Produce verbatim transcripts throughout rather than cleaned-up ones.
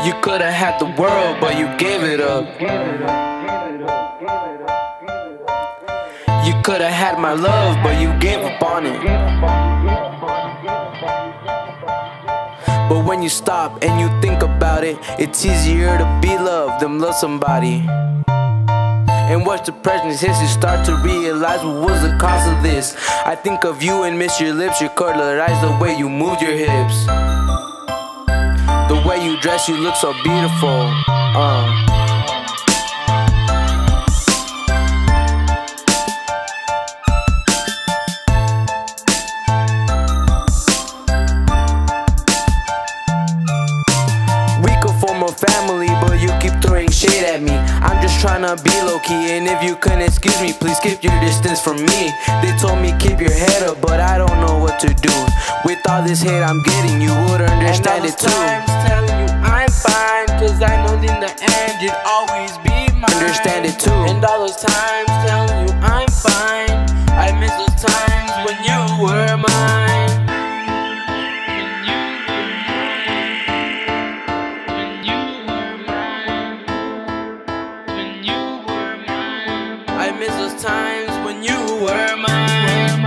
You could've had the world, but you gave it up. You could've had my love, but you gave up on it. But when you stop and you think about it, it's easier to be loved than love somebody. And watch the present history start to realize what was the cause of this. I think of you and miss your lips, your curler eyes, the way you moved your hips, the way you dress, you look so beautiful. uh. Family, but you keep throwing shade at me. I'm just tryna be low-key, and if you couldn't excuse me, please keep your distance from me. They told me keep your head up, but I don't know what to do. With all this hate I'm getting, you would understand it too. And all those times telling you I'm fine, cause I know in the end you'd always be mine. Understand it too. And all those times telling you I'm fine, I miss those times when you were mine. I miss those times when you were mine.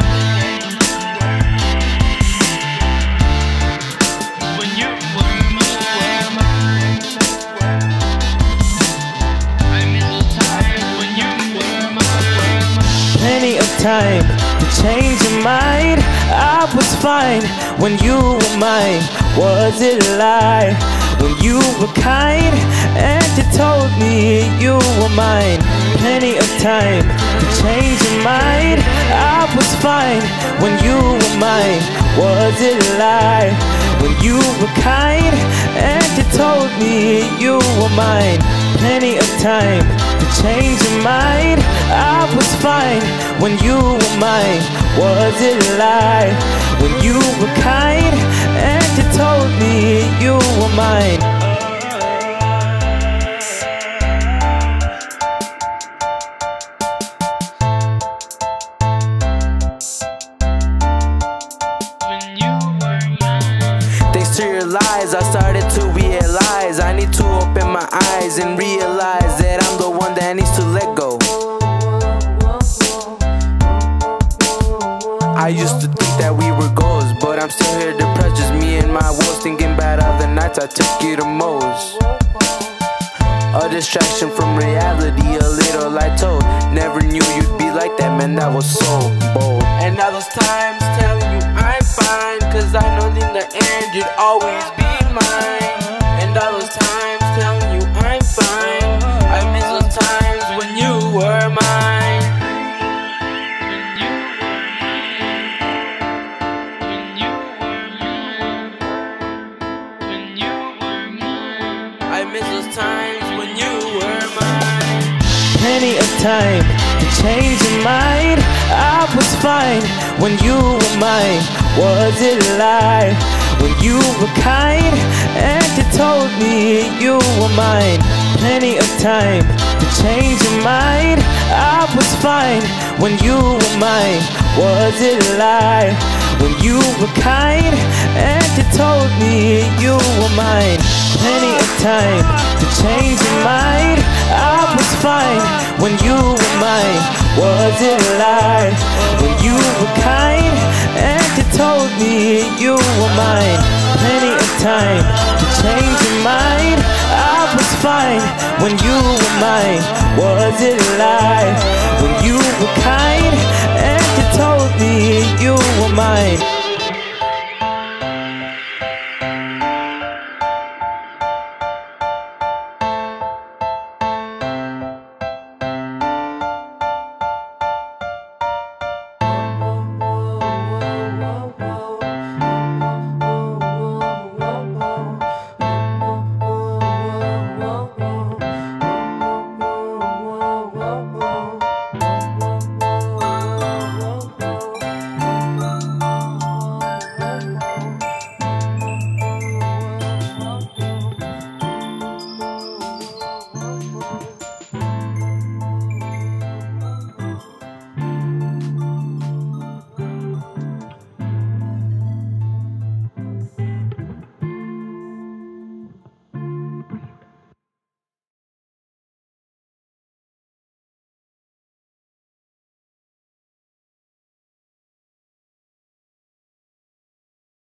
When you were mine. I miss those times when you were mine. Plenty of time to change your mind. I was fine when you were mine. Was it a lie? When you were kind and you told me you were mine. Plenty of time to change your mind. I was fine when you were mine. Was it a lie? When you were kind and you told me you were mine. Plenty of time to change your mind. I was fine when you were mine. Was it a lie? When you were kind and you told me you were mine. Thanks to your lies, I started to realize I need to open my eyes and realize that I'm the one that needs to let go. I used to think that we were goals, but I'm still here depressed, just me and my woes, thinking about all the nights I took you the most. A distraction from reality, a little I told. Never knew you'd be like that, man, that was so bold. And all those times telling you I'm fine, cause I know in the end you'd always be mine. And all those times telling you I'm fine, I miss those times when you were mine. When you were mine. When you were mine. I miss those times when you were mine. Plenty of time to change your mind. I was fine when you were mine. Was it a lie? When you were kind and you told me you were mine. Plenty of time to change your mind. I was fine when you were mine. Was it a lie? When you were kind and you told me you were mine. Plenty of time to change your mind. I was fine when you were mine. Was it a lie? When you were kind and you told me you were mine. Plenty of time to change your mind. I was fine when you were mine. Was it a lie? When you were kind